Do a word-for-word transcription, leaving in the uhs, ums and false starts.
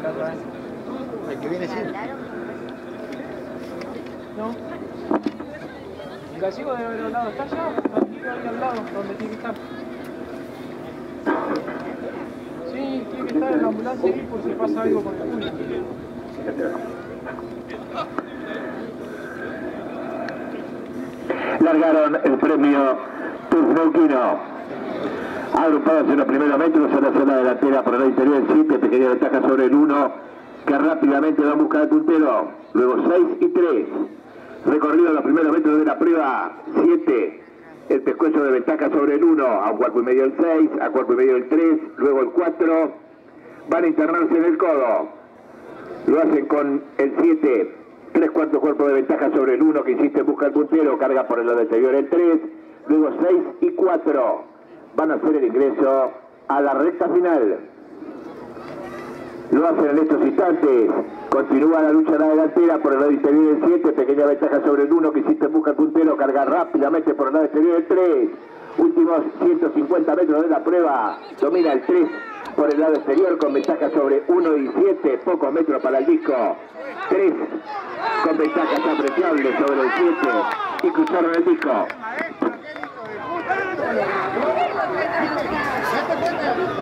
la otra vez. El que viene siempre. No. El gallego debe haber hablado. Está allá, aquí ahí al lado, donde tiene que estar. Sí, tiene que estar en la ambulancia ahí por si pasa algo con el público. Largaron el premio Tuzmouquino. Agrupados en los primeros metros a la zona delantera por el interior del siete, pequeña ventaja sobre el uno, que rápidamente va a buscar al puntero. Luego seis y tres. Recorrido en los primeros metros de la prueba, siete. El pescuezo de ventaja sobre el uno, a un cuerpo y medio el seis, a cuerpo y medio el tres, luego el cuatro. Van a internarse en el codo. Lo hacen con el siete. Tres cuartos cuerpo de ventaja sobre el uno, que insiste en buscar el puntero, carga por el lado exterior el tres, luego seis y cuatro. Van a hacer el ingreso a la recta final. Lo hacen en estos instantes. Continúa la lucha en la delantera por el lado interior del siete, pequeña ventaja sobre el uno, que insiste en busca el puntero, carga rápidamente por el lado exterior del tres. Últimos ciento cincuenta metros de la prueba. Domina el tres por el lado exterior con ventaja sobre uno y siete, pocos metros para el disco. tres con ventajas apreciables sobre el siete y cruzaron el disco.